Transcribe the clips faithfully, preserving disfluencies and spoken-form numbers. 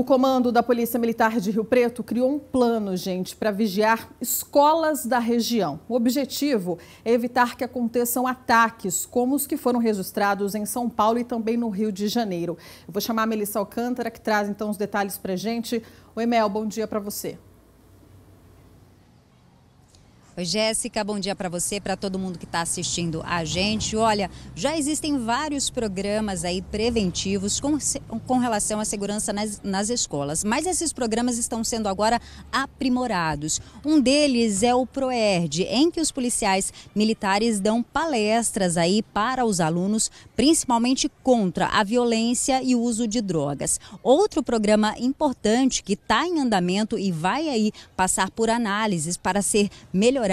O comando da Polícia Militar de Rio Preto criou um plano, gente, para vigiar escolas da região. O objetivo é evitar que aconteçam ataques como os que foram registrados em São Paulo e também no Rio de Janeiro. Eu vou chamar a Melissa Alcântara, que traz então os detalhes para a gente. Oi, Mel, bom dia para você. Oi, Jéssica, bom dia para você, para todo mundo que está assistindo a gente. Olha, já existem vários programas aí preventivos com, com relação à segurança nas, nas escolas, mas esses programas estão sendo agora aprimorados. Um deles é o PROERD, em que os policiais militares dão palestras aí para os alunos, principalmente contra a violência e o uso de drogas. Outro programa importante que está em andamento e vai aí passar por análises para ser melhorado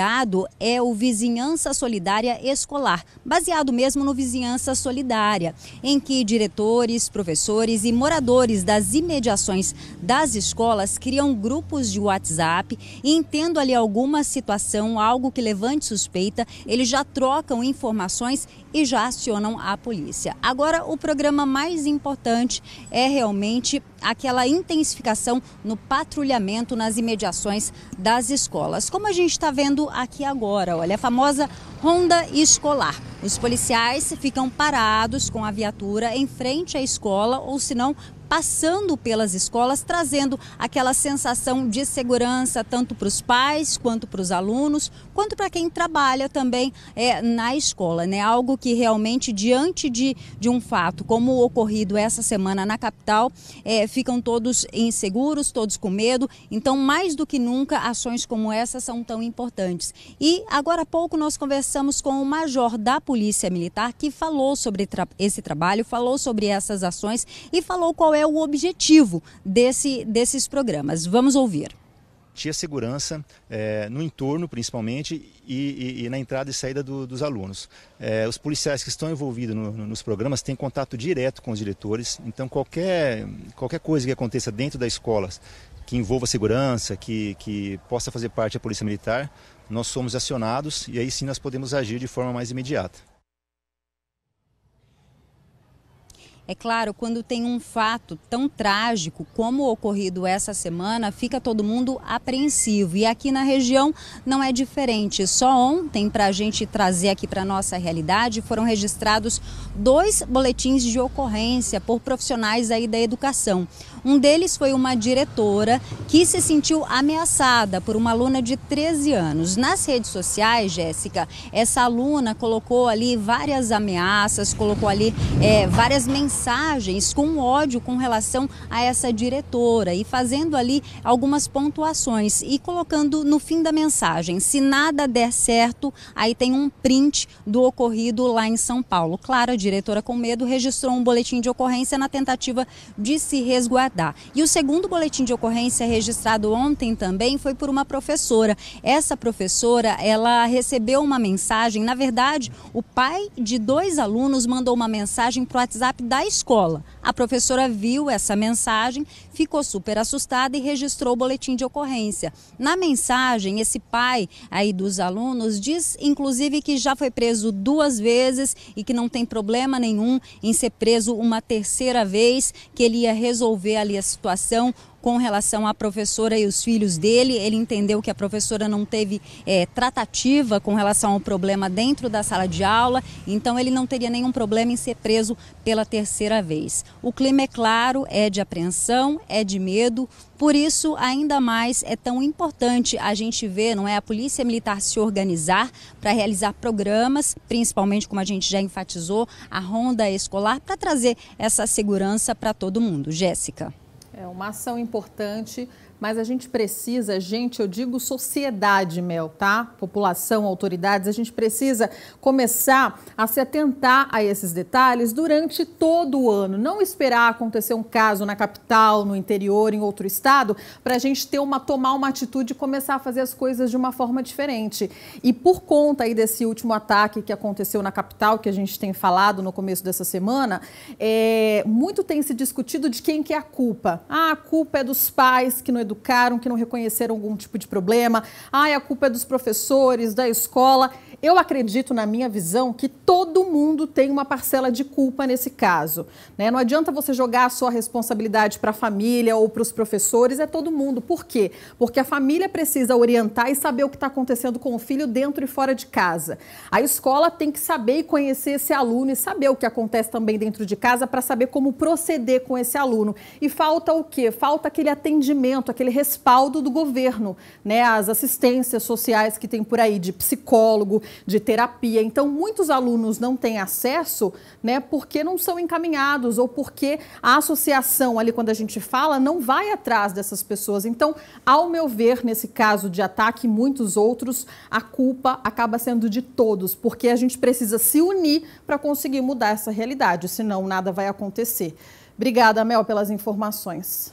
é o Vizinhança Solidária Escolar, baseado mesmo no Vizinhança Solidária, em que diretores, professores e moradores das imediações das escolas criam grupos de WhatsApp e, entendo ali alguma situação, algo que levante suspeita, eles já trocam informações e já acionam a polícia. Agora, o programa mais importante é realmente aquela intensificação no patrulhamento nas imediações das escolas. Como a gente está vendo aqui agora, olha, a famosa ronda escolar. Os policiais ficam parados com a viatura em frente à escola ou, se não, passando pelas escolas, trazendo aquela sensação de segurança tanto para os pais, quanto para os alunos, quanto para quem trabalha também é, na escola, né? Algo que realmente, diante de, de um fato como o ocorrido essa semana na capital, é, ficam todos inseguros, todos com medo. Então, mais do que nunca, ações como essa são tão importantes. E agora há pouco nós conversamos com o major da Polícia Militar, que falou sobre tra- esse trabalho, falou sobre essas ações e falou qual é é o objetivo desse, desses programas. Vamos ouvir. Tinha segurança é, no entorno, principalmente, e, e, e na entrada e saída do, dos alunos. É, os policiais que estão envolvidos no, no, nos programas têm contato direto com os diretores, então qualquer, qualquer coisa que aconteça dentro da escola que envolva segurança, que, que possa fazer parte da Polícia Militar, nós somos acionados e aí sim nós podemos agir de forma mais imediata. É claro, quando tem um fato tão trágico como o ocorrido essa semana, fica todo mundo apreensivo. E aqui na região não é diferente. Só ontem, para a gente trazer aqui para a nossa realidade, foram registrados dois boletins de ocorrência por profissionais aí da educação. Um deles foi uma diretora que se sentiu ameaçada por uma aluna de treze anos. Nas redes sociais, Jéssica, essa aluna colocou ali várias ameaças, colocou ali é, várias mensagens com ódio com relação a essa diretora e fazendo ali algumas pontuações e colocando no fim da mensagem: se nada der certo, aí tem um print do ocorrido lá em São Paulo. Claro, a diretora, com medo, registrou um boletim de ocorrência na tentativa de se resguardar. E o segundo boletim de ocorrência registrado ontem também foi por uma professora. Essa professora, ela recebeu uma mensagem, na verdade, o pai de dois alunos mandou uma mensagem para o WhatsApp da escola. A professora viu essa mensagem, ficou super assustada e registrou o boletim de ocorrência. Na mensagem, esse pai aí dos alunos diz, inclusive, que já foi preso duas vezes e que não tem problema nenhum em ser preso uma terceira vez, que ele ia resolver ali a situação com relação à professora e os filhos dele. Ele entendeu que a professora não teve é, tratativa com relação ao problema dentro da sala de aula, então ele não teria nenhum problema em ser preso pela terceira vez. O clima, é claro, é de apreensão, é de medo, por isso ainda mais é tão importante a gente ver, não é, a Polícia Militar se organizar para realizar programas, principalmente, como a gente já enfatizou, a ronda escolar, para trazer essa segurança para todo mundo. Jéssica. É uma ação importante, mas a gente precisa, gente, eu digo sociedade, Mel, tá? População, autoridades, a gente precisa começar a se atentar a esses detalhes durante todo o ano. Não esperar acontecer um caso na capital, no interior, em outro estado, para a gente ter uma, tomar uma atitude e começar a fazer as coisas de uma forma diferente. E por conta aí desse último ataque que aconteceu na capital, que a gente tem falado no começo dessa semana, é, muito tem se discutido de quem que é a culpa. Ah, a culpa é dos pais que não educaram, que não reconheceram algum tipo de problema. Ah, a culpa é dos professores, da escola. Eu acredito, na minha visão, que todo mundo tem uma parcela de culpa nesse caso, né? Não adianta você jogar a sua responsabilidade para a família ou para os professores, é todo mundo. Por quê? Porque a família precisa orientar e saber o que está acontecendo com o filho dentro e fora de casa. A escola tem que saber e conhecer esse aluno e saber o que acontece também dentro de casa para saber como proceder com esse aluno. E falta o quê? Falta aquele atendimento, aquele respaldo do governo, né? As assistências sociais que tem por aí, de psicólogo, de terapia. Então, muitos alunos não têm acesso, né, porque não são encaminhados ou porque a associação ali, quando a gente fala, não vai atrás dessas pessoas. Então, ao meu ver, nesse caso de ataque e muitos outros, a culpa acaba sendo de todos, porque a gente precisa se unir para conseguir mudar essa realidade, senão nada vai acontecer. Obrigada, Mel, pelas informações.